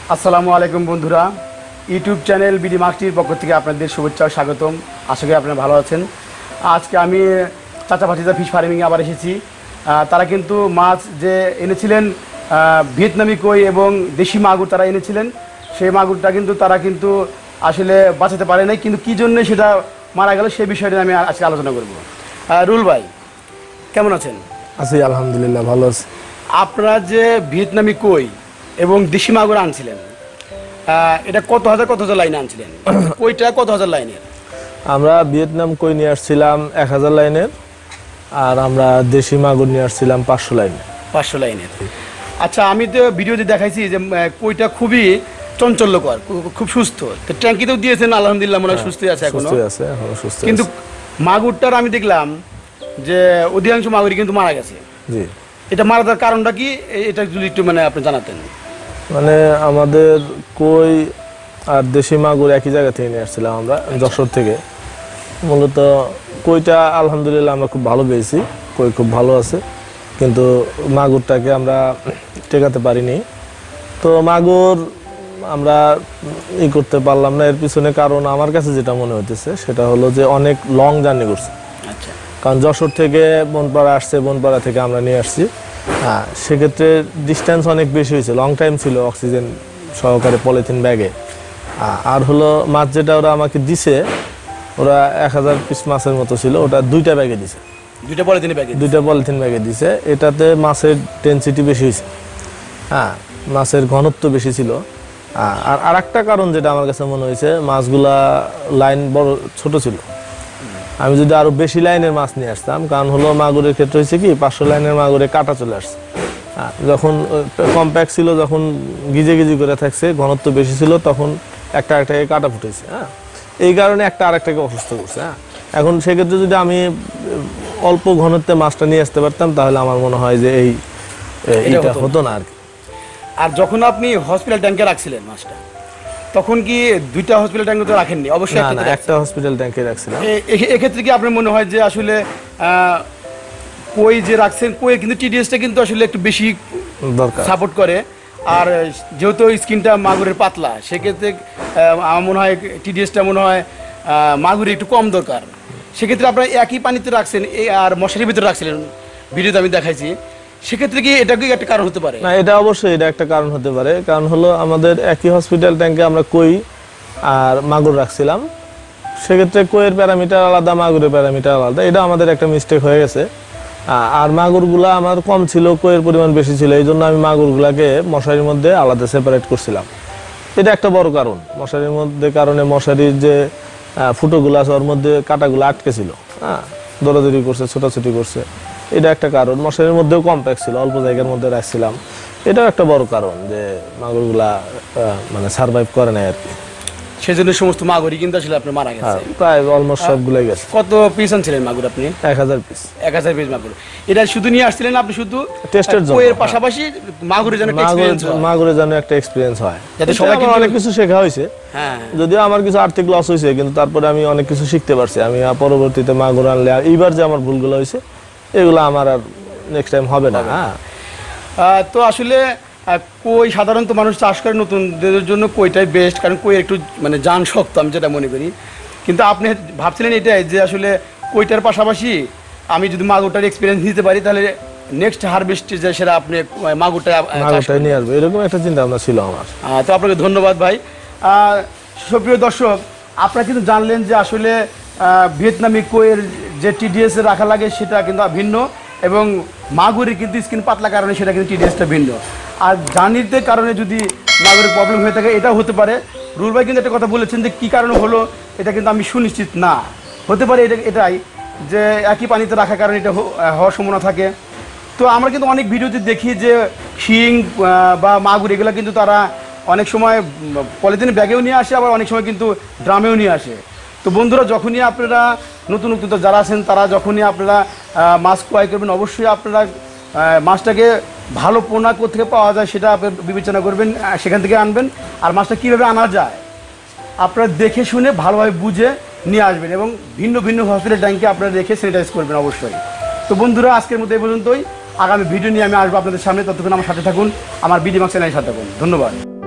আসসালামু আলাইকুম বন্ধুরা, ইউটিউব চ্যানেল বিডি মাছটির পক্ষ থেকে আপনাদের শুভেচ্ছা ও স্বাগতম। আশা করি আপনারা ভালো আছেন। আজকে আমি চাচা ভাতিজা ফিশ ফার্মিংয়ে আবার এসেছি। তারা কিন্তু মাছ যে এনেছিলেন ভিয়েতনামি কই এবং দেশি মাগুর তারা এনেছিলেন, সেই মাগুরটা কিন্তু তারা কিন্তু আসলে বাঁচাতে পারে নাই, কিন্তু কী জন্য সেটা মারা গেল সেই বিষয়টা আমি আজকে আলোচনা করব। রুল ভাই কেমন আছেন? আছি আলহামদুলিল্লাহ, ভালো আছি। আপনারা যে ভিয়েতনামি কই এবং দেশি মাগুর আনছিলেন, এটা কত হাজার লাইনে আনছিলেন? কইটা কত হাজার লাইনের? আমরা ভিয়েতনাম কই নিয়ে আসছিলাম 1000 লাইনের, আর আমরা দেশি মাগুর নিয়ে আসছিলাম 500 লাইনের। 500 লাইনের। আচ্ছা, আমি তো ভিডিওতে দেখাইছি যে কইটা খুবই চঞ্চল্যকর, খুব সুস্থ। তো ট্যাঙ্কিতেও দিয়েছেন, আলহামদুলিল্লাহ মনে হয় সুস্থই আছে এখনো। সুস্থ। কিন্তু মাগুরটার আমি দেখলাম যে অধিকাংশ মাগুরই কিন্তু মারা গেছে। জি, এটা মারা যাওয়ার কারণটা কি, এটা যদি একটু আপনি জানাতেন। মানে আমাদের কই আর দেশি মাগুর একই জায়গা থেকে নিয়ে আসছিলাম আমরা, যশোর থেকে। মূলত কইটা আলহামদুলিল্লাহ আমরা খুব ভালো পেয়েছি, কই খুব ভালো আছে, কিন্তু মাগুরটাকে আমরা টেকাতে পারিনি। তো মাগুর আমরা করতে পারলাম না। এর পিছনে কারণ আমার কাছে যেটা মনে হইতেছে সেটা হলো যে অনেক লং জার্নি করছে। আচ্ছা, কারণ যশোর থেকে বনপাড়া আসছে, বনপাড়া থেকে আমরা নিয়ে আসছি। হ্যাঁ, সেক্ষেত্রে ডিস্টেন্স অনেক বেশি হয়েছে, লং টাইম ছিল অক্সিজেন সহকারে পলিথিন ব্যাগে। আর হলো মাছ যেটা ওরা আমাকে দিছে, ওরা 1000 পিস মাছের মতো ছিল, ওটা 2টা ব্যাগে দিছে, 2টা পলিথিন ব্যাগে দিছে। এটাতে মাছের ডেনসিটি বেশি হয়েছে, হ্যাঁ, মাছের ঘনত্ব বেশি ছিল। আর আরেকটা কারণ যেটা আমার কাছে মনে হয়েছে, মাছগুলা লাইন বড় ছোট ছিল। আমি যদি আরো বেশি লাইনের মাছ নিয়ে আসতাম, কারণ হলো মাগুরের ক্ষেত্রে হয়েছে কি 500 লাইনের মাগুরে কাটা চলে আসছে। যখন কম্প্যাক্ট ছিল, যখন গিজে করে থাকছে, ঘনত্ব বেশি ছিল, তখন একটাকে কাটা ফুটেছে। হ্যাঁ, এই কারণে একটা আরেকটাকে অসুস্থ করছে। হ্যাঁ, এখন সেক্ষেত্রে যদি আমি অল্প ঘনত্বে মাছটা নিয়ে আসতে পারতাম, তাহলে আমার মনে হয় যে এইটা হতো না আর কি। আর যখন আপনি হসপিটাল ট্যাঙ্কে রাখছিলেন মাছটা, তখন কি 2টা হসপিটাল ট্যাঙ্কে তো রাখেননি? অবশ্যই একটা হসপিটাল ট্যাঙ্কে রাখছিলাম। এক্ষেত্রে কি আপনার মনে হয় যে আসলে কই যে রাখছেন, কই কিন্তু টিডিএসটা কিন্তু আসলে একটু বেশি দরকার, সাপোর্ট করে। আর যেহেতু স্কিনটা মাগুরের পাতলা, সেক্ষেত্রে আমার মনে হয় টিডিএসটা মনে হয় মাগুরে একটু কম দরকার। সেক্ষেত্রে আপনারা একই পানিতে রাখছেন আর মশারির ভিতরে রাখছিলেন, ভিডিওতে আমি দেখাইছি। সেক্ষেত্রে কি এটা কি একটা কারণ হতে পারে? না, এটা অবশ্যই এটা একটা কারণ হতে পারে। কারণ হলো আমাদের একই হসপিটাল ট্যাঙ্কে আমরা কই আর মাগুর রাখছিলাম, সেক্ষেত্রে কইয়ের প্যারামিটার আলাদা, মাগুরের প্যারামিটার আলাদা। এটা আমাদের একটা মিস্টেক হয়ে গেছে। আর মাগুরগুলা আমার কম ছিল, কইয়ের পরিমাণ বেশি ছিল, এই জন্য আমি মাগুরগুলাকে মশারির মধ্যে আলাদা সেপারেট করছিলাম। এটা একটা বড় কারণ। মশারির মধ্যে কারণে মশারির যে ফুটোগুলো আছে ওর মধ্যে কাটাগুলো আটকে ছিল, হ্যাঁ, দৌড়াদৌড়ি করছে, ছোটাছুটি করছে। এটা একটা কারণ। মশারির মধ্যেও কম্প্যাক্ট ছিল, অল্প জায়গার মধ্যে রাখছিলাম। এটাও একটা বড় কারণ যে মাগুরগুলা মানে সারভাইভ করে না আর কি। সেজন্য সমস্ত মাগুরই কিন্তু আসলে আপনার মারা গেছে, প্রায় অলমোস্ট সবগুলাই গেছে। কত পিস আনছিলেন মাগুর আপনি? 1000 পিস। 1000 পিস মাগুর। এটা শুধু নিয়ে আসছিলেন আপনি শুধু টেস্টের জন্য, এর পাশাপাশি মাগুরের জন্য একটা এক্সপেরিয়েন্স হয়, যাতে সবাইকে অনেক কিছু শেখা হয়েছে। হ্যাঁ, যদিও আমার কিছু আর্থিক লস হয়েছে, কিন্তু তারপরে আমি অনেক কিছু শিখতে পারছি। আমি পরবর্তীতে মাগুর আনলে এইবার যে আমার ভুলগুলো হয়েছে, এগুলো আমার আর নেক্সট টাইম হবে না। হ্যাঁ, তো আসলে কই সাধারণত মানুষ চাষ করে নতুনদের জন্য কইটাই বেস্ট, কারণ কই একটু জান শক্ত, আমি যেটা মনে করি। কিন্তু আপনি ভাবছিলেন এটাই যে আসলে কইটার পাশাপাশি আমি যদি মাগুরটার এক্সপিরিয়েন্স নিতে পারি, তাহলে নেক্সট হারভেস্টে যে সেটা আপনি মাগুরটা নিয়ে আসবো, এরকম একটা চিন্তা ভাবনা ছিল আমার। তো আপনাকে ধন্যবাদ ভাই। সুপ্রিয় দর্শক, আপনারা কিন্তু জানলেন যে আসলে ভিয়েতনামি কইয়ের যে টিডিএস রাখা লাগে সেটা কিন্তু ভিন্ন, এবং মাগুরের কিন্তু স্কিন পাতলা কারণে সেটা কিন্তু টিডিএসটা ভিন্ন। আর জার্নিতে কারণে যদি মাগুরের প্রবলেম হয়ে থাকে, এটাও হতে পারে। রুল ভাই কিন্তু একটা কথা বলেছেন যে কী কারণে হলো, এটা কিন্তু আমি সুনিশ্চিত না। হতে পারে এটাই যে একই পানিতে রাখার কারণে এটা হওয়ার সম্ভাবনা থাকে। তো আমরা কিন্তু অনেক ভিডিওতে দেখি যে শিং বা মাগুর এগুলো কিন্তু তারা অনেক সময় পলিথিন ব্যাগেও নিয়ে আসে, আবার অনেক সময় কিন্তু ড্রামেও নিয়ে আসে। তো বন্ধুরা, যখনই আপনারা নতুন যারা আছেন, তারা যখনই আপনারা মাছ ক্রয় করবেন, অবশ্যই আপনারা মাছটাকে ভালো পোনা কোথেকে পাওয়া যায় সেটা আপনি বিবেচনা করবেন, সেখান থেকে আনবেন। আর মাছটা কীভাবে আনা যায় আপনারা দেখে শুনে ভালোভাবে বুঝে নিয়ে আসবেন, এবং ভিন্ন ভিন্ন হসপিটাল ট্যাঙ্কে আপনারা রেখে স্যানিটাইজ করবেন অবশ্যই। তো বন্ধুরা, আজকের মতো এই পর্যন্তই। আগামী ভিডিও নিয়ে আমি আসবো আপনাদের সামনে। ততক্ষণ আমার সাথে থাকুন, আমার বিডি মাছ চ্যানেলের সাথে থাকুন। ধন্যবাদ।